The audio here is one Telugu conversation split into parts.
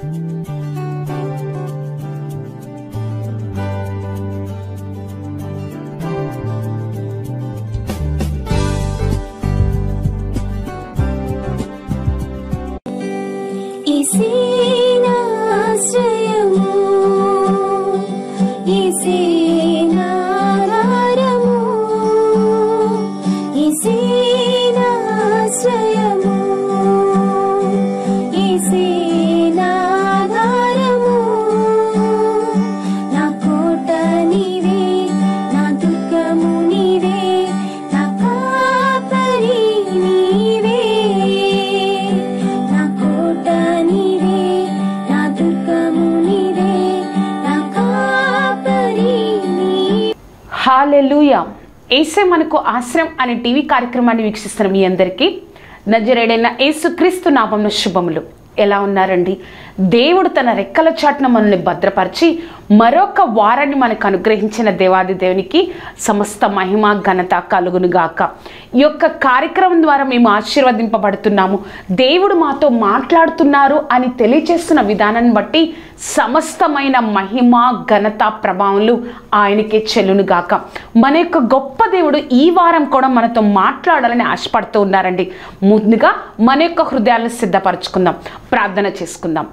హల్లెలూయా. యేసే మనకు ఆశ్రయం అనే టీవీ కార్యక్రమాన్ని వీక్షిస్తున్న మీ అందరికీ నజరేయుడైన యేసుక్రీస్తు నామమున శుభములు. ఎలా ఉన్నారండి? దేవుడు తన రెక్కల చాటున మనల్ని భద్రపరిచి మరొక వారాన్ని మనకు అనుగ్రహించిన దేవాది దేవునికి సమస్త మహిమ ఘనత కలుగునుగాక. ఈ యొక్క కార్యక్రమం ద్వారా మేము ఆశీర్వదింపబడుతున్నాము. దేవుడు మాతో మాట్లాడుతున్నారు అని తెలియజేస్తున్న విధానాన్ని బట్టి సమస్తమైన మహిమ ఘనత ప్రభావములు ఆయనకే చెల్లునుగాక. మన యొక్క గొప్ప దేవుడు ఈ వారం కూడా మనతో మాట్లాడాలని ఆశపడుతూ ఉన్నారండి. ముందుగా మన యొక్క హృదయాలను సిద్ధపరచుకుందాం, ప్రార్థన చేసుకుందాం.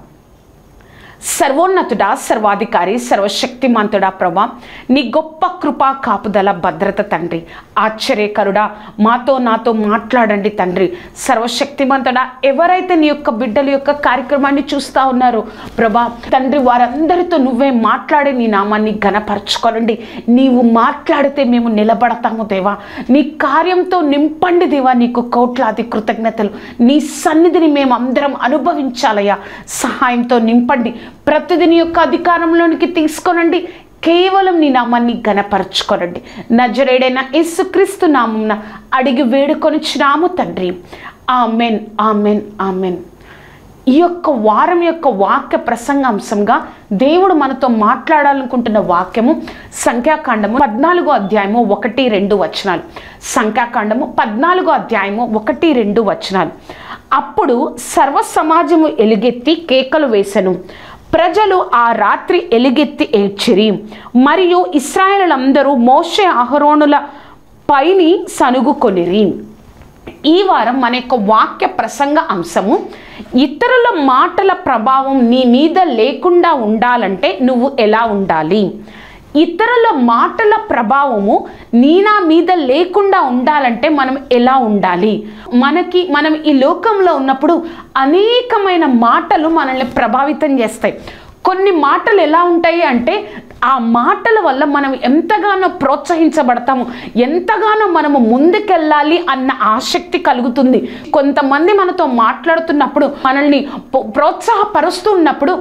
సర్వోన్నతుడా, సర్వాధికారి, సర్వశక్తిమంతుడా ప్రభా, నీ గొప్ప కృపా కాపుదల భద్రత తండ్రి, ఆశ్చర్యకరుడా నాతో మాట్లాడండి తండ్రి. సర్వశక్తిమంతుడా, ఎవరైతే నీ యొక్క బిడ్డల యొక్క కార్యక్రమాన్ని చూస్తూ ఉన్నారో ప్రభా తండ్రి, వారందరితో నువ్వే మాట్లాడి నీ నామాన్ని ఘనపరచుకోనండి. నీవు మాట్లాడితే మేము నిలబడతాము దేవా. నీ కార్యంతో నింపండి దేవా. నీకు కోట్లాది కృతజ్ఞతలు. నీ సన్నిధిని మేము అందరం అనుభవించాలయ్యా. సహాయంతో నింపండి. ప్రతిదిని యొక్క అధికారంలోనికి తీసుకోనండి. కేవలం నీ నామాన్ని ఘనపరచుకోనండి. నజరేయుడైన యేసుక్రీస్తు నామమున అడిగి వేడుకొనిచున్నాము తండ్రి. Amen, amen, amen. ఈ యొక్క వారం యొక్క వాక్య ప్రసంగాంశంగా దేవుడు మనతో మాట్లాడాలనుకుంటున్న వాక్యము సంఖ్యాకాండము 14వ అధ్యాయము 1-2 వచనాలు. సంఖ్యాకాండము 14వ అధ్యాయము 1-2 వచనాలు. అప్పుడు సర్వ సమాజము ఎలుగెత్తి కేకలు వేసెను. ప్రజలు ఆ రాత్రి ఎలుగెత్తి ఏడ్చిరి. మరియు ఇశ్రాయేలులందరూ మోషే అహరోనుల పైని సనుగుకొనిరి. ఈ వారం మన యొక్క వాక్య ప్రసంగ అంశము, ఇతరుల మాటల ప్రభావం నీ మీద లేకుండా ఉండాలంటే నువ్వు ఎలా ఉండాలి? ఇతరుల మాటల ప్రభావము నా మీద లేకుండా ఉండాలంటే మనం ఎలా ఉండాలి? మనం ఈ లోకంలో ఉన్నప్పుడు అనేకమైన మాటలు మనల్ని ప్రభావితం చేస్తాయి. కొన్ని మాటలు ఎలా ఉంటాయి అంటే ఆ మాటల వల్ల మనం ఎంతగానో ప్రోత్సహించబడతాము, ఎంతగానో మనము ముందుకెళ్ళాలి అన్న ఆసక్తి కలుగుతుంది. కొంతమంది మనతో మాట్లాడుతున్నప్పుడు మనల్ని ప్రోత్సాహపరుస్తూ ఉన్నప్పుడు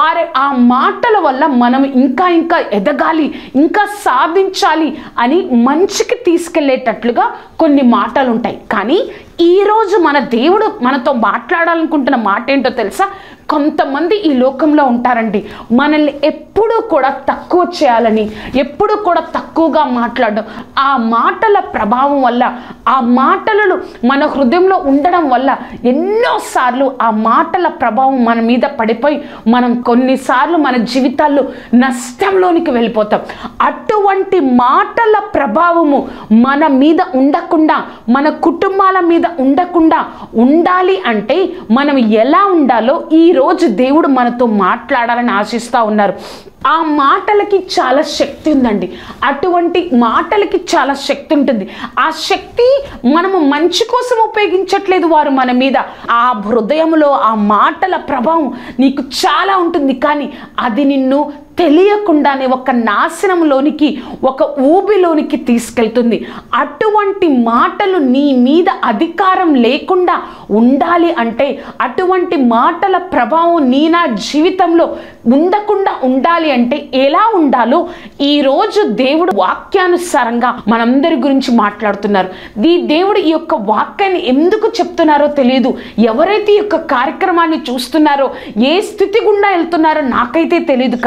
ఆ మాటల వల్ల మనం ఇంకా ఎదగాలి, ఇంకా సాధించాలి అని మంచికి తీసుకెళ్లేటట్లుగా కొన్ని మాటలు ఉంటాయి. కానీ ఈరోజు మన దేవుడు మనతో మాట్లాడాలనుకుంటున్న మాట ఏంటో తెలుసా? కొంతమంది ఈ లోకంలో ఉంటారండి, మనల్ని ఎప్పుడూ కూడా తక్కువ చేయాలని, ఎప్పుడూ కూడా తక్కువగా మాట్లాడడం. ఆ మాటల ప్రభావం వల్ల, ఆ మాటలు మన హృదయంలో ఉండడం వల్ల ఎన్నోసార్లు ఆ మాటల ప్రభావం మన మీద పడిపోయి మనం కొన్నిసార్లు మన జీవితాల్లో నష్టంలోనికి వెళ్ళిపోతాం. అటువంటి మాటల ప్రభావము మన మీద ఉండకుండా, మన కుటుంబాల మీద ఉండకుండా ఉండాలి అంటే మనం ఎలా ఉండాలో ఈరోజు దేవుడు మనతో మాట్లాడాలని ఆశిస్తూ ఉన్నారు. ఆ మాటలకి చాలా శక్తి ఉందండి. అటువంటి మాటలకి చాలా శక్తి ఉంటుంది. ఆ శక్తి మనము మంచి కోసం ఉపయోగించట్లేదు. వారు మన మీద ఆ హృదయంలో ఆ మాటల ప్రభావం నీకు చాలా ఉంటుంది, కానీ అది నిన్ను తెలియకుండానే ఒక నాశనంలోనికి, ఒక ఊబిలోనికి తీసుకెళ్తుంది. అటువంటి మాటలు నీ మీద అధికారం లేకుండా ఉండాలి అంటే, అటువంటి మాటల ప్రభావం నా జీవితంలో ఉండకుండా ఉండాలి అంటే ఎలా ఉండాలో ఈరోజు దేవుడు వాక్యానుసారంగా మనందరి గురించి మాట్లాడుతున్నారు. దేవుడు ఈ యొక్క వాక్యాన్ని ఎందుకు చెప్తున్నారో తెలియదు. ఎవరైతే ఈ యొక్క కార్యక్రమాన్ని చూస్తున్నారో, ఏ స్థితి గుండా వెళ్తున్నారో నాకైతే తెలియదు, కానీ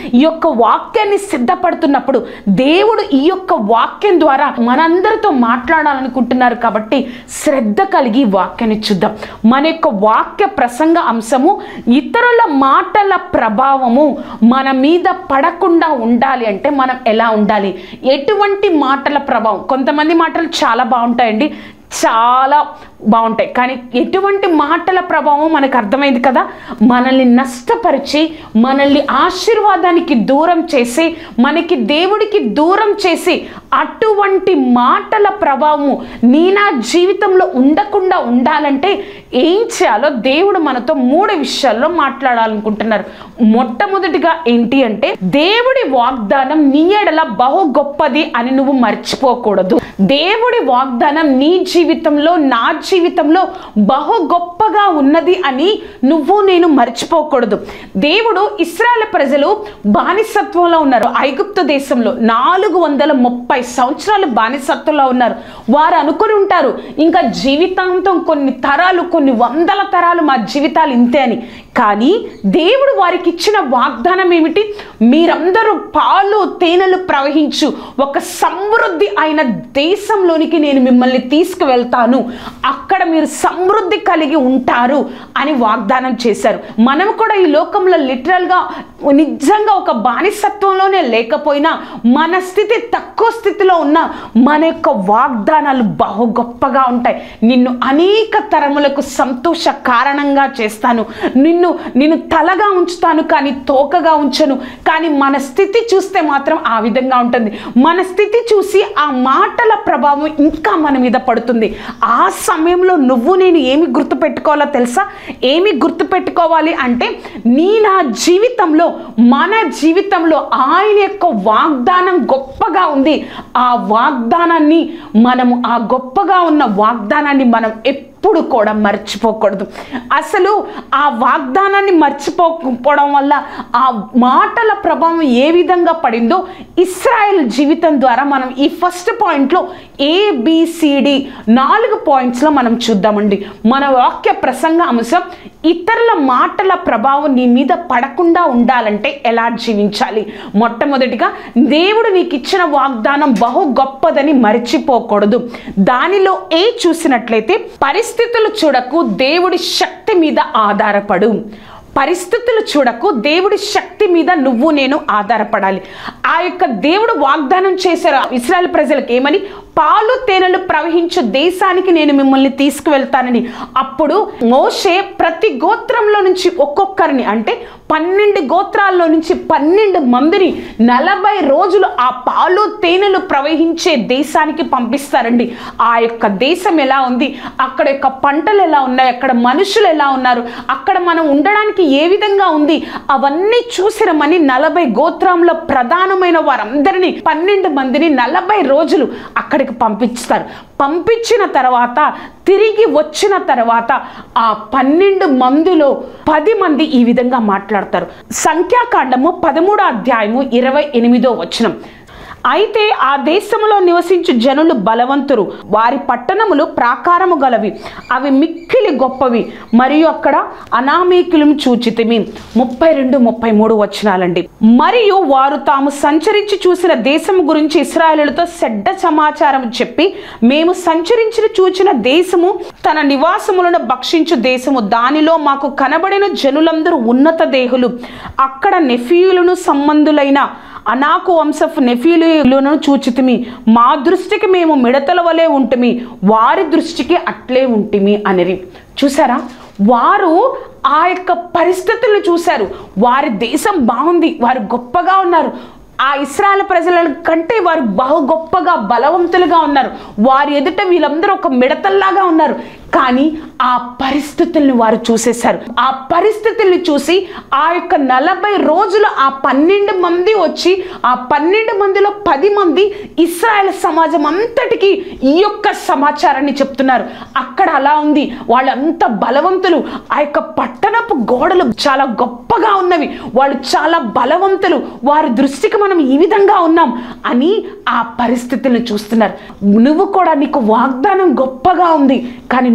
ఈ యొక్క వాక్యాన్ని సిద్ధపడుతున్నప్పుడు దేవుడు ఈ యొక్క వాక్యం ద్వారా మనందరితో మాట్లాడాలనుకుంటున్నారు. కాబట్టి శ్రద్ధ కలిగి వాక్యాన్ని చూద్దాం. మన యొక్క వాక్య ప్రసంగ అంశము ఇతరుల మాటల ప్రభావము మన మీద పడకుండా ఉండాలి అంటే మనం ఎలా ఉండాలి, ఎటువంటి మాటల ప్రభావం. కొంతమంది మాటలు చాలా బాగుంటాయండి, చాలా బాగుంటాయి, కానీ ఎటువంటి మాటల ప్రభావం మనకు అర్థమైంది కదా. మనల్ని నష్టపరిచి మనల్ని ఆశీర్వాదానికి దూరం చేసి మనకి దేవుడికి దూరం చేసి అటువంటి మాటల ప్రభావము నా జీవితంలో ఉండకుండా ఉండాలంటే ఏం చేయాలో దేవుడు మనతో 3 విషయాల్లో మాట్లాడాలనుకుంటున్నారు. మొట్టమొదటిగా ఏంటి అంటే దేవుడి వాగ్దానం నీ ఎడల బహు గొప్పది అని నువ్వు మర్చిపోకూడదు. దేవుడి వాగ్దానం నీ జీవితంలో నా జీవితంలో బహు గొప్పగా ఉన్నది అని నువ్వు నేను మర్చిపోకూడదు. దేవుడు ఇశ్రాయేలు ప్రజలు బానిసత్వంలో ఉన్నారు. ఐగుప్తు దేశంలో 430 సంవత్సరాలు బానిసత్వంలో ఉన్నారు. వారు అనుకుని ఉంటారు ఇంకా జీవితాంతం కొన్ని తరాలు, కొన్ని వందల తరాలు మా జీవితాలు ఇంతే అని. కానీ దేవుడు వారికి ఇచ్చిన వాగ్దానం ఏమిటి? మీరందరూ పాలు తేనెలు ప్రవహించు ఒక సమృద్ధి అయిన దేశంలోనికి నేను మిమ్మల్ని తీసుకువెళ్తాను, అక్కడ మీరు సమృద్ధి కలిగి ఉంటారు అని వాగ్దానం చేశారు. మనం కూడా ఈ లోకంలో లిటరల్గా నిజంగా ఒక బానిసత్వంలోనే లేకపోయినా మన స్థితి తక్కువ స్థితిలో ఉన్న మన యొక్క వాగ్దానాలు బహు గొప్పగా ఉంటాయి. నిన్ను అనేక తరములకు సంతోష కారణంగా చేస్తాను, నిన్ను తలగా ఉంచుతాను కానీ తోకగా ఉంచను. కానీ మన స్థితి చూస్తే మాత్రం ఆ విధంగా ఉంటుంది. మన స్థితి చూసి ఆ మాటల ప్రభావం ఇంకా మన మీద పడుతుంది. ఆ సమయంలో నువ్వు నేను ఏమి గుర్తుపెట్టుకోవాలో తెలుసా? ఏమి గుర్తుపెట్టుకోవాలి అంటే నా జీవితంలో మన జీవితంలో ఆయన యొక్క వాగ్దానం గొప్పగా ఉంది. ఆ వాగ్దానాన్ని మనము ఆ గొప్పగా ఉన్న వాగ్దానాన్ని మనం ఎప్పుడు కూడా మర్చిపోకూడదు. అసలు ఆ వాగ్దానాన్ని మర్చిపోకపోవడం వల్ల ఆ మాటల ప్రభావం ఏ విధంగా పడిందో ఇశ్రాయేల్ జీవితం ద్వారా మనం ఈ ఫస్ట్ పాయింట్లో ABCD 4 పాయింట్స్లో మనం చూద్దామండి. మన వాక్య ప్రసంగ అంశం ఇతరుల మాటల ప్రభావం నీ మీద పడకుండా ఉండాలంటే ఎలా జీవించాలి. మొట్టమొదటిగా దేవుడు నీకు ఇచ్చిన వాగ్దానం బహు గొప్పదని మర్చిపోకూడదు. దానిలో చూసినట్లయితే పరిస్థితులు చూడకు, దేవుడి శక్తి మీద ఆధారపడు. పరిస్థితులు చూడకు, దేవుడి శక్తి మీద నువ్వు నేను ఆధారపడాలి. ఆ యొక్క దేవుడు వాగ్దానం చేశారు ఇశ్రాయేలు ప్రజలకు ఏమని? పాలు తేనెలు ప్రవహించు దేశానికి నేను మిమ్మల్ని తీసుకువెళ్తానని. అప్పుడు మోషే ప్రతి గోత్రంలో నుంచి ఒక్కొక్కరిని, అంటే 12 గోత్రాల్లో నుంచి 12 మందిని 40 రోజులు ఆ పాలు తేనెలు ప్రవహించే దేశానికి పంపిస్తారండి. ఆ యొక్క దేశం ఎలా ఉంది, అక్కడ యొక్క పంటలు ఎలా ఉన్నాయి, అక్కడ మనుషులు ఎలా ఉన్నారు, అక్కడ మనం ఉండడానికి ఏ విధంగా ఉంది, అవన్నీ చూసిరమని 40 గోత్రంలో ప్రధానమైన వారందరినీ 12 మందిని 40 రోజులు అక్కడికి పంపిస్తారు. పంపించిన తర్వాత తిరిగి వచ్చిన తర్వాత ఆ 12 మందిలో 10 మంది ఈ విధంగా మాట్లాడతారు. సంఖ్యాకాండము 13వ అధ్యాయము 28వ వచనం. అయితే ఆ దేశంలో నివసించు జనులు బలవంతురు, వారి పట్టణములు ప్రాకారము గలవి, అవి మిక్కిలి గొప్పవి, మరియు అక్కడ అనామీకులను చూచితిమి. 32, 33 వచనాలండి. మరియు వారు తాము సంచరించి చూసిన దేశము గురించి ఇశ్రాయేలులతో చెడ్డ సమాచారం చెప్పి, మేము సంచరించి చూచిన దేశము తన నివాసములను భక్షించు దేశము, దానిలో మాకు కనబడిన జనులందరూ ఉన్నత దేహులు, అక్కడ నెఫీయులను సంబంధులైన అనాకు వంశపు నెఫీలులను చూచితిమి, మా దృష్టికి మేము మిడతల వలె ఉంటిమి, వారి దృష్టికి అట్లే ఉంటిమి అనిరి. చూసారా, వారు ఆ యొక్క పరిస్థితులను చూశారు. వారి దేశం బాగుంది, వారు గొప్పగా ఉన్నారు. ఆ ఇశ్రాయేలు ప్రజల కంటే వారు బహు గొప్పగా బలవంతులుగా ఉన్నారు. వారి ఎదుట వీళ్ళందరూ ఒక మిడతల్లాగా ఉన్నారు. కానీ ఆ పరిస్థితుల్ని వారు చూసేశారు. ఆ పరిస్థితుల్ని చూసి ఆ యొక్క 40 రోజులు ఆ 12 మంది వచ్చి ఆ 12 మందిలో 10 మంది ఇశ్రాయేల్ సమాజం అంతటికి ఈ యొక్క సమాచారాన్ని చెప్తున్నారు. అక్కడ అలా ఉంది, వాళ్ళంత బలవంతులు, ఆ యొక్క పట్టణపు గోడలు చాలా గొప్పగా ఉన్నవి, వాళ్ళు చాలా బలవంతులు, వారి దృష్టికి మనం ఈ విధంగా ఉన్నాం అని ఆ పరిస్థితులను చూస్తున్నారు. నువ్వు కూడా నీకు వాగ్దానం గొప్పగా ఉంది, కానీ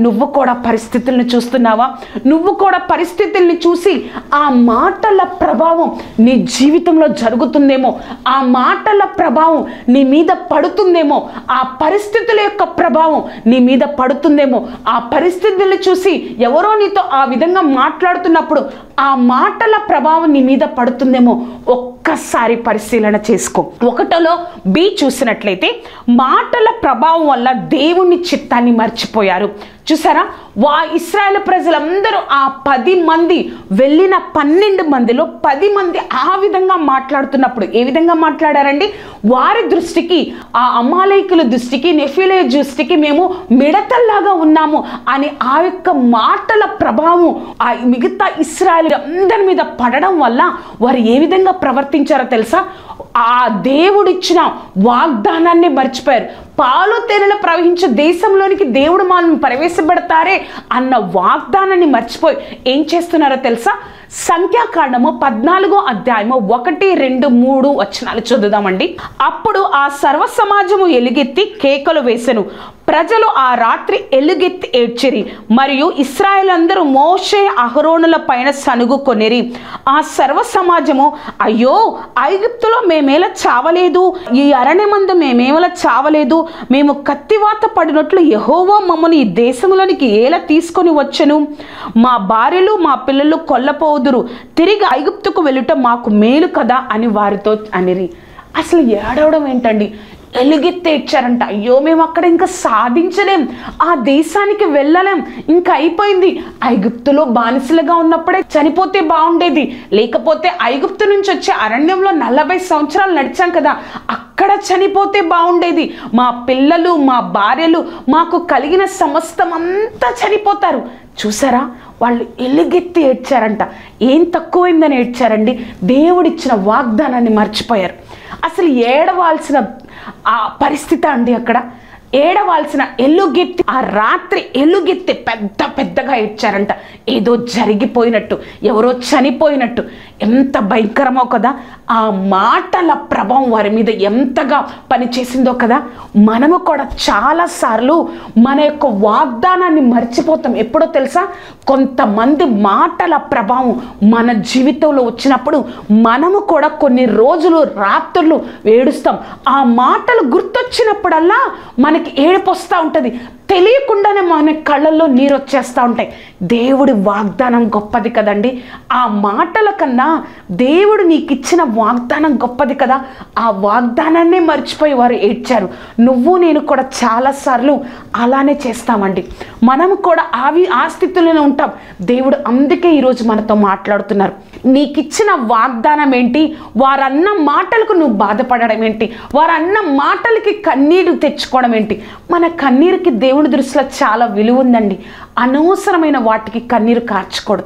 నువ్వు కూడా పరిస్థితుల్ని చూస్తున్నావా? నువ్వు కూడా పరిస్థితుల్ని చూసి ఆ మాటల ప్రభావం నీ జీవితంలో జరుగుతుందేమో, ఆ మాటల ప్రభావం నీ మీద పడుతుందేమో, ఆ పరిస్థితుల యొక్క ప్రభావం నీ మీద పడుతుందేమో, ఆ పరిస్థితుల్ని చూసి ఎవరో నీతో ఆ విధంగా మాట్లాడుతున్నప్పుడు ఆ మాటల ప్రభావం నీ మీద పడుతుందేమో. ఒక్కసారి పరిశీలన చేసుకో. 1లో బి చూసినట్లయితే మాటల ప్రభావం వల్ల దేవుని చిత్తాన్ని మర్చిపోయారు. చూసారా, ఇశ్రాయేలు ప్రజలందరూ ఆ 10 మంది వెళ్ళిన 12 మందిలో 10 మంది ఆ విధంగా మాట్లాడుతున్నప్పుడు ఏ విధంగా మాట్లాడారండి? వారి దృష్టికి, ఆ అమాలేకుల దృష్టికి, నెఫీలే దృష్టికి మేము మిడతల్లాగా ఉన్నాము అని ఆ యొక్క మాటల ప్రభావం ఆ మిగతా ఇశ్రాయేలు అందరి మీద పడడం వల్ల వారు ఏ విధంగా ప్రవర్తించారో తెలుసా? ఆ దేవుడిచ్చిన వాగ్దానాన్ని మర్చిపోయారు. పాలు తేనెలు ప్రవహించే దేశంలోనికి దేవుడు మనల్ని ప్రవేశపెడతారే అన్న వాగ్దానాన్ని మర్చిపోయి ఏం చేస్తున్నారో తెలుసా? సంఖ్యాకాండము 14వ అధ్యాయము 1, 2, 3 వచనాలు చదువుదామండి. అప్పుడు ఆ సర్వ సమాజము ఎలుగెత్తి కేకలు వేసెను, ప్రజలు ఆ రాత్రి ఎలుగెత్తి ఏడ్చిరి, మరియు ఇశ్రాయేలందరూ మోషే అహరోనుల పైన సనుగుకొనిరి. ఆ సర్వ సమాజము, అయ్యో, ఐగుప్తులో మేమేలా చావలేదు, ఈ అరణ్యమందు మేమేలా చావలేదు, మేము కత్తివాత పడినట్లు యెహోవా మమ్మల్ని ఈ దేశంలోనికి ఎలా తీసుకొని వచ్చెను, మా భార్యలు మా పిల్లలు కొల్లపోదురు, తిరిగి ఐగుప్తుకు వెళ్ళుట మాకు మేలు కదా అని వారితో అనిరి. అసలు ఏడవడం ఏంటండి? ఎలుగెత్తి ఇచ్చారంట. అయ్యో, మేము అక్కడ ఇంకా సాధించలేం, ఆ దేశానికి వెళ్ళలేం, ఇంకా అయిపోయింది. ఐగుప్తులో బానిసలుగా ఉన్నప్పుడే చనిపోతే బాగుండేది, లేకపోతే ఐగుప్తు నుంచి వచ్చే అరణ్యంలో 40 సంవత్సరాలు నడిచాం కదా, అక్కడ చనిపోతే బాగుండేది. మా పిల్లలు, మా భార్యలు, మాకు కలిగిన సమస్తం అంతా చనిపోతారు. చూసారా, వాళ్ళు ఎలుగెత్తి ఏడ్చారంట. ఏం తక్కువైందని ఏడ్చారండి? దేవుడిచ్చిన వాగ్దానాన్ని మర్చిపోయారు. అసలు ఏడవాల్సిన ఆ పరిస్థితి అండి అక్కడ. ఏడవాల్సిన ఎలుగెత్తి, ఆ రాత్రి ఎలుగెత్తి పెద్దగా ఏడ్చారంట. ఏదో జరిగిపోయినట్టు, ఎవరో చనిపోయినట్టు. ఎంత భయంకరమో కదా. ఆ మాటల ప్రభావం వారి మీద ఎంతగా పనిచేసిందో కదా. మనము కూడా చాలాసార్లు మన యొక్క వాగ్దానాన్ని మర్చిపోతాం. ఎప్పుడో తెలుసా? కొంతమంది మాటల ప్రభావం మన జీవితంలో వచ్చినప్పుడు మనము కూడా కొన్ని రోజులు, రాత్రులు ఏడుస్తాం. ఆ మాటలు గుర్తొచ్చినప్పుడల్లా మనకి ఏడుపు వస్తూ ఉంటుంది. తెలియకుండానే మన కళ్ళల్లో నీరు వచ్చేస్తూ ఉంటాయి. దేవుడి వాగ్దానం గొప్పది కదండి. ఆ మాటల కన్నా దేవుడు నీకు ఇచ్చిన వాగ్దానం గొప్పది కదా. ఆ వాగ్దానాన్నే మర్చిపోయి వారు ఏడ్చారు. నువ్వు నేను కూడా చాలాసార్లు అలానే చేస్తామండి. మనము కూడా ఆ స్థితిలోనే ఉంటాం. దేవుడు అందుకే ఈరోజు మనతో మాట్లాడుతున్నారు. నీకు ఇచ్చిన వాగ్దానం ఏంటి? వారన్న మాటలకు నువ్వు బాధపడడం ఏంటి? వారన్న మాటలకి కన్నీరు తెచ్చుకోవడం ఏంటి? మన కన్నీరుకి దేవుడి దృష్టిలో చాలా విలువ ఉందండి. అనవసరమైన వాటికి కన్నీరు కార్చకూడదు.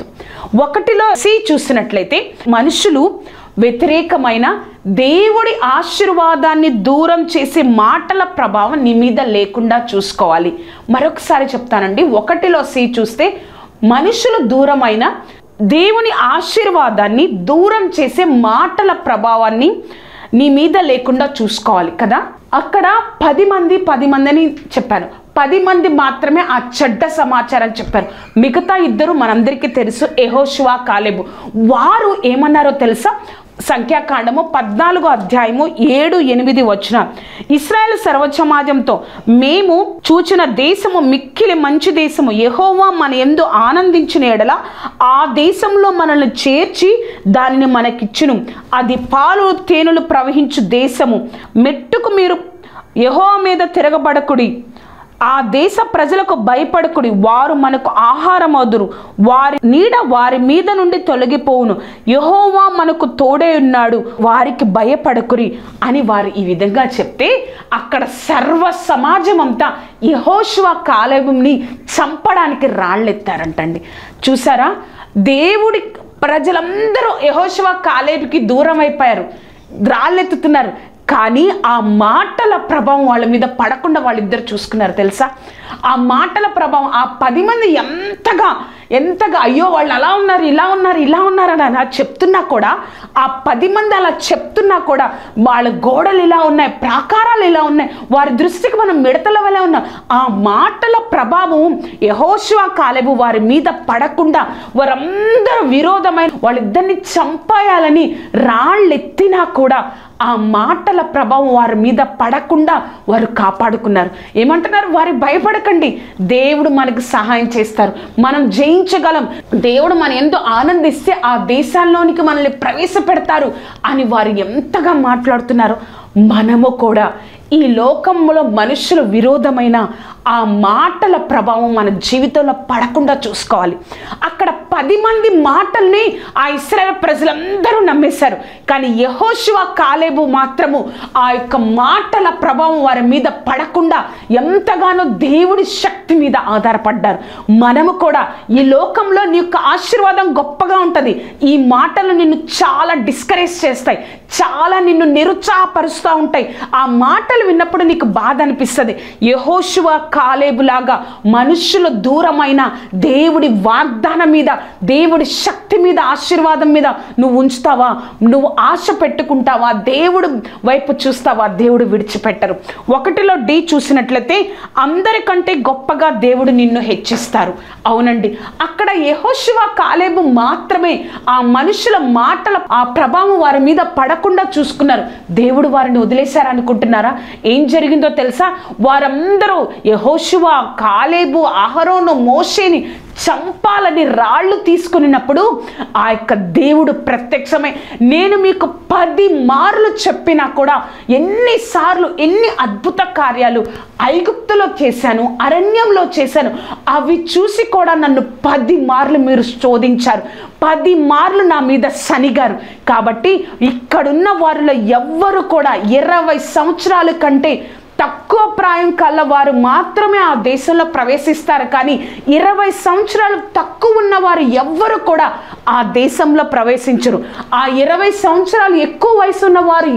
1లో సి చూసినట్లయితే మనుషులు వ్యతిరేకమైన దేవుడి ఆశీర్వాదాన్ని దూరం చేసే మాటల ప్రభావం నీ మీద లేకుండా చూసుకోవాలి. మరొకసారి చెప్తానండి. 1లో సి చూస్తే మనుషులు దూరమైన దేవుని ఆశీర్వాదాన్ని దూరం చేసే మాటల ప్రభావాన్ని నీ మీద లేకుండా చూసుకోవాలి కదా. అక్కడ 10 మంది అని చెప్పాను. 10 మంది మాత్రమే ఆ చెడ్డ సమాచారం చెప్పారు. మిగతా 2 మనందరికీ తెలుసు, యెహోషువ, కాలేబు. వారు ఏమన్నారో తెలుసా? సంఖ్యాకాండము 14వ అధ్యాయము 7, 8 వచన, ఇశ్రాయేలు సర్వసమాజంతో, మేము చూచిన దేశము మిక్కిలి మంచి దేశము, యెహోవా మన యందు ఆనందించిన ఎడల ఆ దేశంలో మనల్ని చేర్చి దానిని మనకిచ్చును. అది పాలు తేనెలు ప్రవహించు దేశము. మెట్టుకు మీరు యెహోవా మీద తిరగబడకుడి, ఆ దేశ ప్రజలకు భయపడకుడి, వారు మనకు ఆహారమదురు, వారి నీడ వారి మీద నుండి తొలగిపోవును, యెహోవా మనకు తోడే ఉన్నాడు, వారికి భయపడకురి అని వారు ఈ విధంగా చెప్తే అక్కడ సర్వ సమాజం అంతా యెహోషువ కాలేబుని చంపడానికి రాళ్ళెత్తారంటండి. చూసారా, దేవుడి ప్రజలందరూ యెహోషువ కాలేబుకి దూరం అయిపోయారు, రాళ్ళెత్తుతున్నారు. కానీ ఆ మాటల ప్రభావం వాళ్ళ మీద పడకుండా వాళ్ళిద్దరు చూసుకున్నారు తెలుసా. ఆ మాటల ప్రభావం ఆ 10 మంది ఎంతగా ఎంతగా అయ్యో వాళ్ళు అలా ఉన్నారు, ఇలా ఉన్నారు, ఇలా ఉన్నారని అలా చెప్తున్నా కూడా, ఆ 10 మంది అలా చెప్తున్నా కూడా వాళ్ళ గోడలు ఇలా ఉన్నాయి, ప్రాకారాలు ఇలా ఉన్నాయి, వారి దృష్టికి మనం మిడతల వలె ఉన్నాం. ఆ మాటల ప్రభావం యెహోషువ కాలేబు వారి మీద పడకుండా వారందరూ విరోధమైన వాళ్ళిద్దరిని చంపేయాలని రాళ్ళెత్తినా కూడా ఆ మాటల ప్రభావం వారి మీద పడకుండా వారు కాపాడుకున్నారు. ఏమంటున్నారు? వారి భయపడకండి, దేవుడు మనకు సహాయం చేస్తారు, మనం జయించగలం, దేవుడు మన ఎంతో ఆనందిస్తే ఆ దేశాల్లోనికి మనల్ని ప్రవేశపెడతారు అని వారు ఎంతగా మాట్లాడుతున్నారు. మనము కూడా ఈ లోకంలో మనుషుల విరోధమైన ఆ మాటల ప్రభావం మన జీవితంలో పడకుండా చూసుకోవాలి. అక్కడ 10 మంది మాటల్ని ఆ ఇశ్రాయేలు ప్రజలందరూ నమ్మేశారు. కానీ యెహోషువ కాలేబు మాత్రము ఆ యొక్క మాటల ప్రభావం వారి మీద పడకుండా ఎంతగానో దేవుడి శక్తి మీద ఆధారపడ్డారు. మనము కూడా ఈ లోకంలో నీ యొక్క ఆశీర్వాదం గొప్పగా ఉంటుంది, ఈ మాటలు నిన్ను చాలా డిస్కరేజ్ చేస్తాయి, చాలా నిన్ను నిరుత్సాహపరుస్తూ ఉంటాయి. ఆ మాటలు విన్నప్పుడు నీకు బాధ అనిపిస్తుంది. యెహోషువ కాలేబు లాగా మనుషుల దూరమైన దేవుడి వాగ్దానం మీద, దేవుడి శక్తి మీద, ఆశీర్వాదం మీద నువ్వు ఉంచుతావా? నువ్వు ఆశ పెట్టుకుంటావా? దేవుడు వైపు చూస్తావా? దేవుడు విడిచిపెట్టరు. 1లో D చూసినట్లయితే అందరికంటే గొప్పగా దేవుడు నిన్ను హెచ్చిస్తారు. అవునండి, అక్కడ యెహోషువ కాలేబు మాత్రమే ఆ మనుషుల మాటల ఆ ప్రభావం వారి మీద పడకుండా చూసుకున్నారు. దేవుడు వారిని వదిలేశారనుకుంటున్నారా? ఏం జరిగిందో తెలుసా? వారందరూ యెహోషువ, కాలేబు, అహరోను, మోషేని చంపాలని రాళ్ళు తీసుకున్నప్పుడు ఆ యొక్క దేవుడు ప్రత్యక్షమై, నేను మీకు 10 మార్లు చెప్పినా కూడా, ఎన్నిసార్లు ఎన్ని అద్భుత కార్యాలు ఐగుప్తులో చేశాను, అరణ్యంలో చేశాను, అవి చూసి కూడా నన్ను 10 మార్లు మీరు శోధించారు, 10 మార్లు నా మీద సనిగారు. కాబట్టి ఇక్కడున్న వారిలో ఎవ్వరు కూడా 20 సంవత్సరాల కంటే తక్కువ ప్రాయం కల్లా వారు మాత్రమే ఆ దేశంలో ప్రవేశిస్తారు. కానీ 20 సంవత్సరాలు తక్కువ ఉన్నవారు ఎవ్వరు కూడా ఆ దేశంలో ప్రవేశించరు. ఆ 20 సంవత్సరాలు ఎక్కువ వయసు ఉన్న వారు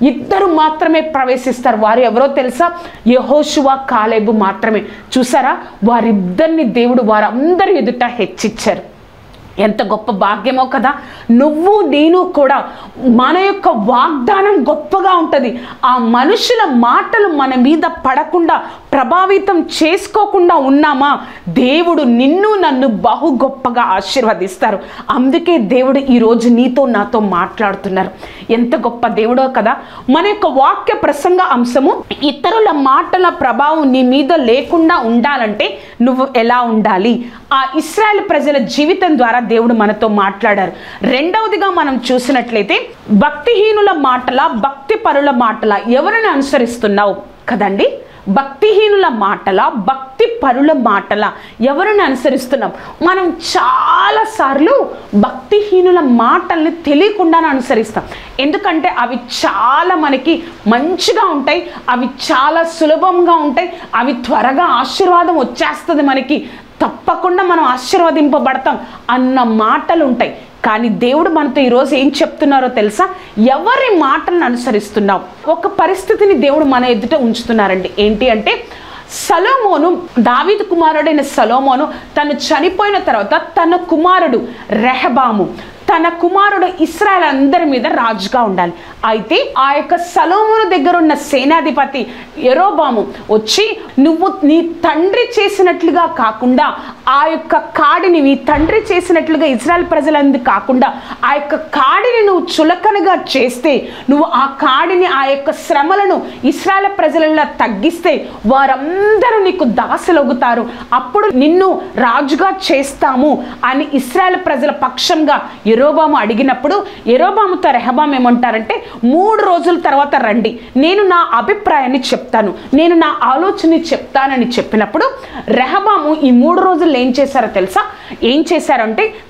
2 మాత్రమే ప్రవేశిస్తారు. వారు ఎవరో తెలుసా? యెహోషువ కాలేబు మాత్రమే. చూసారా, వారిద్దరిని దేవుడు వారందరి ఎదుట హెచ్చిచ్చారు. ఎంత గొప్ప భాగ్యమో కదా. నువ్వు నేను కూడా మన యొక్క వాగ్దానం గొప్పగా ఉంటుంది. ఆ మనుషుల మాటలు మన మీద పడకుండా, ప్రభావితం చేసుకోకుండా ఉన్నామా, దేవుడు నిన్ను నన్ను బహు గొప్పగా ఆశీర్వదిస్తారు. అందుకే దేవుడు ఈరోజు నీతో నాతో మాట్లాడుతున్నారు. ఎంత గొప్ప దేవుడో కదా. మన యొక్క వాక్య ప్రసంగ అంశము, ఇతరుల మాటల ప్రభావం నీ మీద లేకుండా ఉండాలంటే నువ్వు ఎలా ఉండాలి? ఆ ఇశ్రాయేలు ప్రజల జీవితం ద్వారా దేవుడు మనతో మాట్లాడారు. రెండవదిగా మనం చూసినట్లయితే, భక్తిహీనుల మాటల, భక్తి పరుల మాటల ఎవరిని అనుసరిస్తున్నావు కదండి? భక్తిహీనుల మాటల, భక్తి పరుల మాటల ఎవరిని అనుసరిస్తున్నాం? మనం చాలాసార్లు భక్తిహీనుల మాటల్ని తెలియకుండానే అనుసరిస్తాం. ఎందుకంటే అవి చాలా మనకి మంచిగా ఉంటాయి, అవి చాలా సులభంగా ఉంటాయి, అవి త్వరగా ఆశీర్వాదం వచ్చేస్తుంది, మనకి తప్పకుండా మనం ఆశీర్వదింపబడతాం అన్న మాటలు ఉంటాయి. కానీ దేవుడు మనతో ఈరోజు ఏం చెప్తున్నారో తెలుసా? ఎవరి మాటలను అనుసరిస్తున్నావు? ఒక పరిస్థితిని దేవుడు మన ఎదుట ఉంచుతున్నారండి. ఏంటి అంటే, సొలొమోను, దావీదు కుమారుడైన సొలొమోను తను చనిపోయిన తర్వాత తన కుమారుడు రెహబాము, తన కుమారుడు ఇశ్రాయేలు అందరి మీద రాజుగా ఉండాలి. అయితే ఆ యొక్క సొలొమోను దగ్గర ఉన్న సేనాధిపతి యెరోబాము వచ్చి, నువ్వు నీ తండ్రి చేసినట్లుగా కాకుండా ఆ యొక్క కాడిని, నీ తండ్రి చేసినట్లుగా ఇశ్రాయేలు ప్రజలందు కాకుండా ఆ యొక్క కాడిని నువ్వు చులకనగా చేస్తే, నువ్వు ఆ కాడిని, ఆ యొక్క శ్రమలను ఇశ్రాయేలు ప్రజలలో తగ్గిస్తే వారందరూ నీకు దాసులొగుతారు, అప్పుడు నిన్ను రాజుగా చేస్తాము అని ఇశ్రాయేలు ప్రజల పక్షంగా యెరోబాము అడిగినప్పుడు, యెరోబాముతో రెహబాము ఏమంటారంటే, 3 రోజుల తర్వాత రండి, నేను నా అభిప్రాయాన్ని చెప్తాను, నేను నా ఆలోచనని చెప్తానని చెప్పినప్పుడు రెహబాము ఈ 3 రోజులు ఏం చేశారో తెలుసా? ఏం చేశారంటే,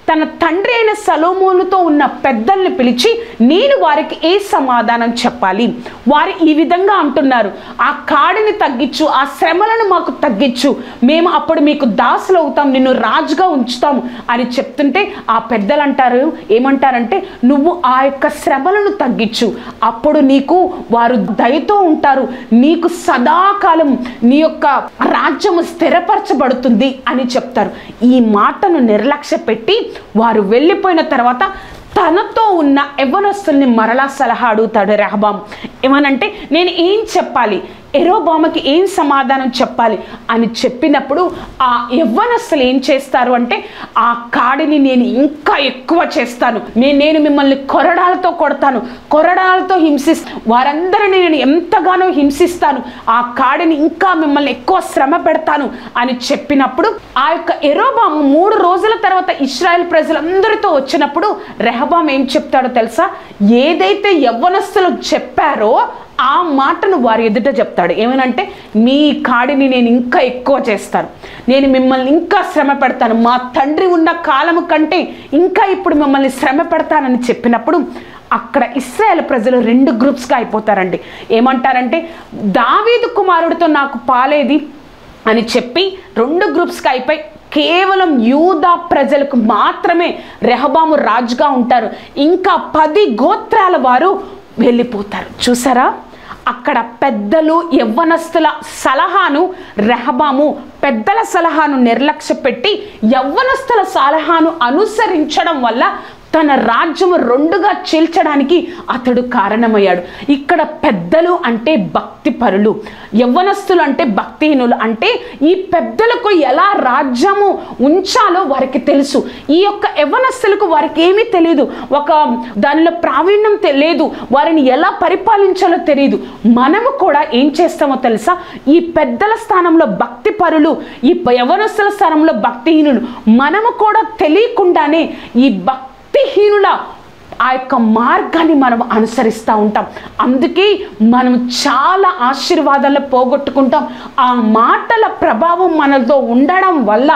తన తండ్రి అయిన సొలొమోనుతో ఉన్న పెద్దల్ని పిలిచి నేను వారికి ఏ సమాధానం చెప్పాలి? వారు ఈ విధంగా అంటున్నారు, ఆ కాడిని తగ్గించు, ఆ శ్రమలను మాకు తగ్గించు, మేము అప్పుడు మీకు దాసులు అవుతాం, నిన్ను రాజుగా ఉంచుతాం అని చెప్తుంటే ఆ పెద్దలు అంటారు, ఏమంటారంటే నువ్వు ఆ యొక్క శ్రమలను తగ్గించు, అప్పుడు నీకు వారు దయతో ఉంటారు, నీకు సదాకాలం నీ యొక్క రాజ్యము స్థిరపరచబడుతుంది అని చెప్తారు. ఈ మాటను నిర్లక్ష్య పెట్టి వారు వెళ్ళిపోయిన తర్వాత తనతో ఉన్న యవ్వనస్తుల్ని మరలా సలహా అడుగుతాడు రెహబాము. ఏమనంటే నేను ఏం చెప్పాలి, యెరోబాముకి ఏం సమాధానం చెప్పాలి అని చెప్పినప్పుడు ఆ యవ్వనస్తులు ఏం చేస్తారు అంటే, ఆ కాడిని నేను ఇంకా ఎక్కువ చేస్తాను, నేను మిమ్మల్ని కొరడాలతో కొడతాను, కొరడాలతో వారందరినీ నేను ఎంతగానో హింసిస్తాను, ఆ కాడిని ఇంకా మిమ్మల్ని ఎక్కువ శ్రమ పెడతాను అని చెప్పినప్పుడు ఆ యొక్క యెరోబాము 3 రోజుల తర్వాత ఇశ్రాయేల్ ప్రజలందరితో వచ్చినప్పుడు రెహబాము ఏం చెప్తాడో తెలుసా? ఏదైతే యవ్వనస్తులు చెప్పారో ఆ మాటను వారి ఎదుట చెప్తాడు. ఏమనంటే మీ కాడిని నేను ఇంకా ఎక్కువ చేస్తాను, నేను మిమ్మల్ని ఇంకా శ్రమ పెడతాను, మా తండ్రి ఉన్న కాలము కంటే ఇంకా ఇప్పుడు మిమ్మల్ని శ్రమ పెడతానని చెప్పినప్పుడు అక్కడ ఇశ్రాయేల్ ప్రజలు 2 గ్రూప్స్గా అయిపోతారండి. ఏమంటారంటే దావీదు కుమారుడితో నాకు పాలేది అని చెప్పి 2 గ్రూప్స్గా అయిపోయి కేవలం యూదా ప్రజలకు మాత్రమే రెహబాము రాజుగా ఉంటారు, ఇంకా 10 గోత్రాల వారు వెళ్ళిపోతారు. చూసారా, అక్కడ పెద్దలు యవ్వనస్తుల సలహాను రెహబాము పెద్దల సలహాను నిర్లక్ష్య పెట్టి యవ్వనస్తుల సలహాను అనుసరించడం వల్ల తన రాజ్యము 2గా చీల్చడానికి అతడు కారణమయ్యాడు. ఇక్కడ పెద్దలు అంటే భక్తి పరులు, యవ్వనస్తులు అంటే భక్తిహీనులు. అంటే ఈ పెద్దలకు ఎలా రాజ్యము ఉంచాలో వారికి తెలుసు, ఈ యొక్క యవ్వనస్తులకు వారికి ఏమీ తెలియదు, ఒక దానిలో ప్రావీణ్యం లేదు, వారిని ఎలా పరిపాలించాలో తెలియదు. మనము కూడా ఏం చేస్తామో తెలుసా? ఈ పెద్దల స్థానంలో భక్తి పరులు, ఈ యవ్వనస్తుల స్థానంలో భక్తిహీనులు. మనము కూడా తెలియకుండానే ఈ భక్తిహీనుల ఆ యొక్క మార్గాన్ని మనం అనుసరిస్తూ ఉంటాం. అందుకే మనం చాలా ఆశీర్వాదాలు పోగొట్టుకుంటాం. ఆ మాటల ప్రభావం మనతో ఉండడం వల్ల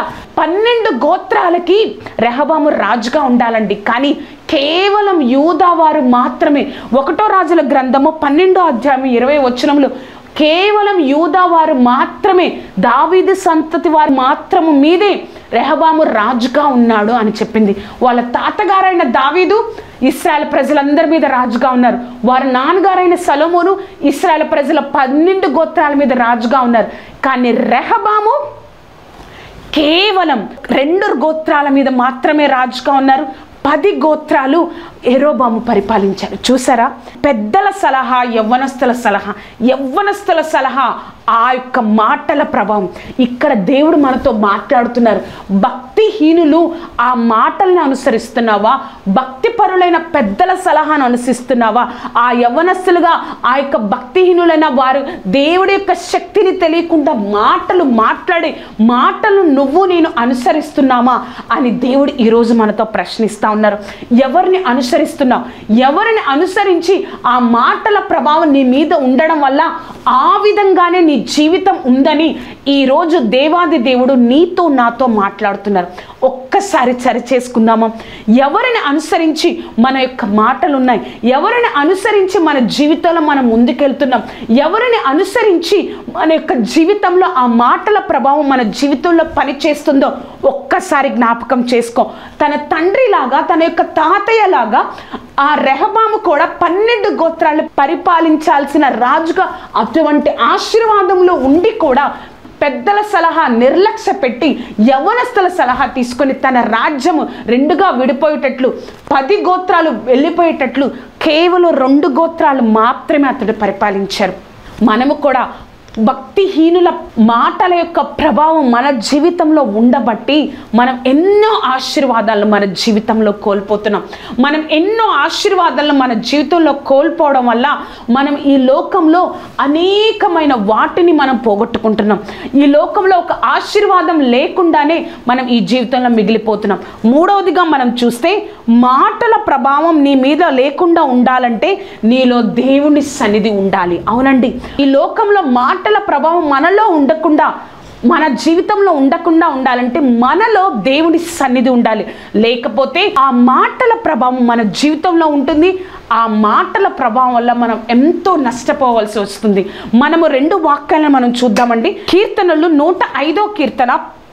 12 గోత్రాలకి రెహబాము రాజుగా ఉండాలండి, కానీ కేవలం యూదా వారు మాత్రమే. 1 రాజుల గ్రంథము 12వ అధ్యాయం 20వ వచనంలో కేవలం యూదా వారు మాత్రమే, దావీదు సంతతి వారు మాత్రము మీదే రెహబాము రాజుగా ఉన్నాడు అని చెప్పింది. వాళ్ళ తాతగారైన దావీదు ఇశ్రాయేల్ ప్రజలందరి మీద రాజుగా ఉన్నారు, వారి నాన్నగారైన సొలొమోను ఇశ్రాయేల్ ప్రజల 12 గోత్రాల మీద రాజుగా ఉన్నారు. కానీ రెహబాము కేవలం 2 గోత్రాల మీద మాత్రమే రాజుగా ఉన్నారు, 10 గోత్రాలు యెరోబాము పరిపాలించారు. చూసారా, పెద్దల సలహా, యవ్వనస్తుల సలహా, ఆ యొక్క మాటల ప్రభావం. ఇక్కడ దేవుడు మనతో మాట్లాడుతున్నారు. భక్తిహీనులు ఆ మాటలను అనుసరిస్తున్నావా? భక్తిపరులైన పెద్దల సలహాను అనుసరిస్తున్నావా? ఆ యవ్వనస్తులుగా ఆ యొక్క భక్తిహీనులైన వారు దేవుడి యొక్క శక్తిని తెలియకుండా మాటలు మాట్లాడే మాటలు నువ్వు నేను అనుసరిస్తున్నామా అని దేవుడు ఈరోజు మనతో ప్రశ్నిస్తూ ఉన్నారు. ఎవరిని అనుసరిస్తున్నావు? ఎవరిని అనుసరించి ఆ మాటల ప్రభావం నీ మీద ఉండడం వల్ల ఆ విధంగానే నీ జీవితం ఉందని ఈరోజు దేవాది దేవుడు నీతో నాతో మాట్లాడుతున్నారు. ఒక్కసారి సరి చేసుకుందామా? ఎవరిని అనుసరించి మన యొక్క మాటలు ఉన్నాయి? ఎవరిని అనుసరించి మన జీవితంలో మనం ముందుకెళ్తున్నాం? ఎవరిని అనుసరించి మన యొక్క జీవితంలో ఆ మాటల ప్రభావం మన జీవితంలో పనిచేస్తుందో ఒక్కసారి జ్ఞాపకం చేసుకో. తన తండ్రిలాగా, తన యొక్క తాతయ్యలాగా ఆ రెహబాము కూడా 12 గోత్రాలు పరిపాలించాల్సిన రాజుగా అటువంటి ఆశీర్వాదంలో ఉండి కూడా పెద్దల సలహా నిర్లక్ష్య పెట్టి యవ్వనస్తుల సలహా తీసుకొని తన రాజ్యము 2గా విడిపోయేటట్లు, 10 గోత్రాలు వెళ్ళిపోయేటట్లు కేవలం 2 గోత్రాలు మాత్రమే అతడు పరిపాలించారు. మనము కూడా భక్తిహీనుల మాటల యొక్క ప్రభావం మన జీవితంలో ఉండబట్టి మనం ఎన్నో ఆశీర్వాదాలను మన జీవితంలో కోల్పోతున్నాం. మనం ఎన్నో ఆశీర్వాదాలను మన జీవితంలో కోల్పోవడం వల్ల మనం ఈ లోకంలో అనేకమైన వాటిని మనం పోగొట్టుకుంటున్నాం. ఈ లోకంలో ఒక ఆశీర్వాదం లేకుండానే మనం ఈ జీవితంలో మిగిలిపోతున్నాం. 3వదిగా మనం చూస్తే మాటల ప్రభావం నీ మీద లేకుండా ఉండాలంటే నీలో దేవుని సన్నిధి ఉండాలి. అవునండి, ఈ లోకంలో మాటల ప్రభావం మనలో ఉండకుండా మన జీవితంలో ఉండకుండా ఉండాలంటే మనలో దేవుని సన్నిధి ఉండాలి. లేకపోతే ఆ మాటల ప్రభావం మన జీవితంలో ఉంటుంది. ఆ మాటల ప్రభావం వల్ల మనం ఎంతో నష్టపోవాల్సి వస్తుంది. మనము 2 వాక్యాలను మనం చూద్దామండి. కీర్తనలు 105వ కీర్తన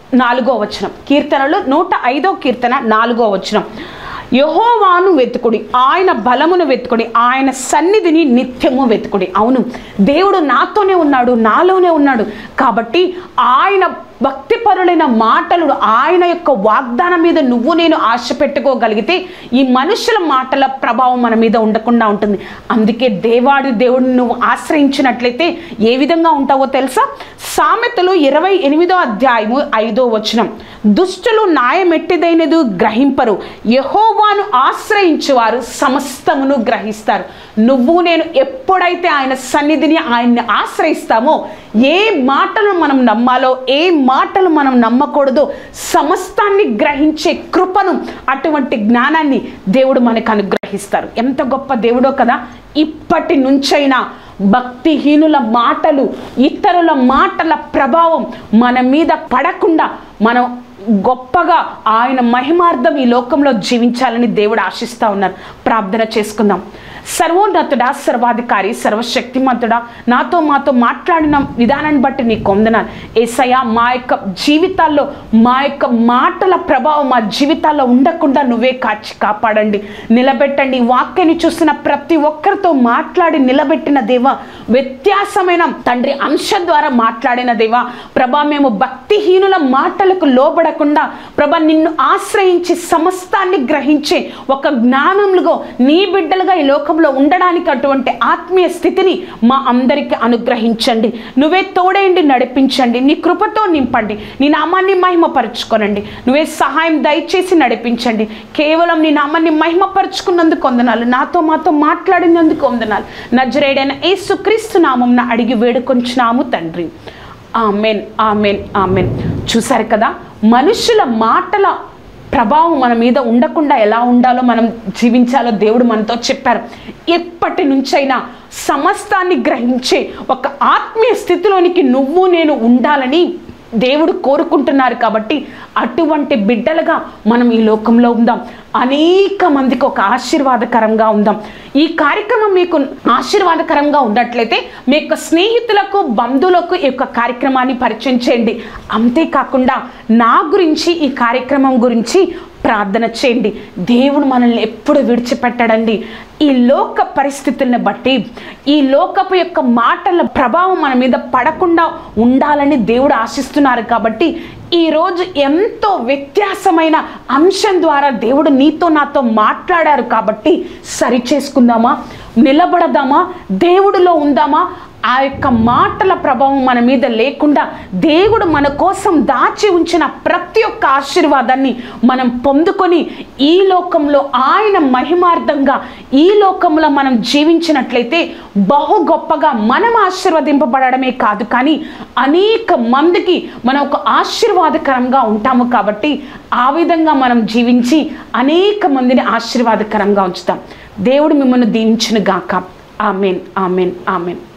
4వ వచనం. కీర్తనలు 105వ కీర్తన 4వ వచనం. యెహోవాను వెతుకుడి, ఆయన బలమును వెతుకుడి, ఆయన సన్నిధిని నిత్యము వెతుకుడి. అవును, దేవుడు నాతోనే ఉన్నాడు, నాలోనే ఉన్నాడు. కాబట్టి ఆయన భక్తిపరులైన మాటలు, ఆయన యొక్క వాగ్దానం మీద నువ్వు నేను ఆశ పెట్టుకోగలిగితే ఈ మనుషుల మాటల ప్రభావం మన మీద ఉండకుండా ఉంటుంది. అందుకే దేవుడిని నువ్వు ఆశ్రయించినట్లయితే ఏ విధంగా ఉంటావో తెలుసా? సామెతలు 28వ అధ్యాయము 5వ వచనం. దుష్టులు న్యాయమెట్టిదైనది గ్రహింపరు, యెహోవాను ఆశ్రయించువారు సమస్తమును గ్రహిస్తారు. నువ్వు నేను ఎప్పుడైతే ఆయన సన్నిధిని, ఆయన్ని ఆశ్రయిస్తామో, ఏ మాటలు మనం నమ్మాలో, ఏ మాటలు మనం నమ్మకూడదో సమస్తాన్ని గ్రహించే కృపను, అటువంటి జ్ఞానాన్ని దేవుడు మనకు అనుగ్రహిస్తారు. ఎంత గొప్ప దేవుడో కదా. ఇప్పటి నుంచైనా భక్తిహీనుల మాటలు, ఇతరుల మాటల ప్రభావం మన మీద పడకుండా మనం గొప్పగా ఆయన మహిమార్థం ఈ లోకంలో జీవించాలని దేవుడు ఆశిస్తూ ఉన్నారు. ప్రార్థన చేసుకుందాం. సర్వోన్నతుడా, సర్వాధికారి, సర్వశక్తిమంతుడా, నాతో మాతో మాట్లాడిన విధానాన్ని బట్టి నీకు వందనాలు యేసయ్యా. మా యొక్క జీవితాల్లో మా యొక్క మాటల ప్రభావం మా జీవితాల్లో ఉండకుండా నువ్వే కాపాడండి, నిలబెట్టండి. వాక్యాన్ని చూసిన ప్రతి ఒక్కరితో మాట్లాడి నిలబెట్టిన దేవా, వ్యత్యాసమైన తండ్రి అంశం ద్వారా మాట్లాడిన దేవా ప్రభా, మేము భక్తిహీనుల మాటలకు లోబడకుండా ప్రభా నిన్ను ఆశ్రయించి సమస్తాన్ని గ్రహించే ఒక జ్ఞానములుగా నీ బిడ్డలుగా ఈ లోకంలో ఉండడానికి అటువంటి ఆత్మీయ స్థితిని మా అందరికీ అనుగ్రహించండి. నువ్వే తోడేయండి, నడిపించండి, నీ కృపతో నింపండి, నీ నామాన్ని మహిమపరచుకోనండి. నువ్వే సహాయం దయచేసి నడిపించండి. కేవలం నీ నామాన్ని మహిమపరచుకున్నందుకు వందనాలు, నాతో మాతో మాట్లాడినందుకు వందనాలు. నజరేయుడైన యేసుక్రీస్తు నామమున అడిగి వేడుకొంచున్నాము తండ్రి. Amen, amen, amen. చూసారు కదా, మనుషుల మాటల ప్రభావం మన మీద ఉండకుండా ఎలా ఉండాలో, మనం జీవించాలో దేవుడు మనతో చెప్పారు. ఎప్పటి నుంచైనా సమస్తాన్ని గ్రహించే ఒక ఆత్మీయ స్థితిలోనికి నువ్వు నేను ఉండాలని దేవుడు కోరుకుంటున్నారు. కాబట్టి అటువంటి బిడ్డలుగా మనం ఈ లోకంలో ఉందాం. అనేక మందికి ఒక ఆశీర్వాదకరంగా ఉందాం. ఈ కార్యక్రమం మీకు ఆశీర్వాదకరంగా ఉన్నట్లయితే మీ యొక్క స్నేహితులకు, బంధువులకు ఈ యొక్క కార్యక్రమాన్ని పరిచయం చేయండి. అంతేకాకుండా నా గురించి, ఈ కార్యక్రమం గురించి ప్రార్థన చేయండి. దేవుడు మనల్ని ఎప్పుడు విడిచిపెట్టడండి. ఈ లోక పరిస్థితులను బట్టి, ఈ లోకపు యొక్క మాటల ప్రభావం మన మీద పడకుండా ఉండాలని దేవుడు ఆశిస్తున్నారు. కాబట్టి ఈరోజు ఎంతో వ్యత్యాసమైన అంశం ద్వారా దేవుడు నీతో నాతో మాట్లాడారు. కాబట్టి సరి చేసుకుందామా, నిలబడదామా, దేవుడిలో ఉందామా? ఆ యొక్క మాటల ప్రభావం మన మీద లేకుండా దేవుడు మన కోసం దాచి ఉంచిన ప్రతి ఒక్క ఆశీర్వాదాన్ని మనం పొందుకొని ఈ లోకంలో ఆయన మహిమార్థంగా ఈ లోకంలో మనం జీవించినట్లయితే బహు గొప్పగా మనం ఆశీర్వదింపబడమే కాదు, కానీ అనేక మందికి మనం ఒక ఆశీర్వాదకరంగా ఉంటాము. కాబట్టి ఆ విధంగా మనం జీవించి అనేక మందిని ఆశీర్వాదకరంగా ఉంచుతాం. దేవుడు మిమ్మల్ని దీవించును గాక. Amen, amen, amen.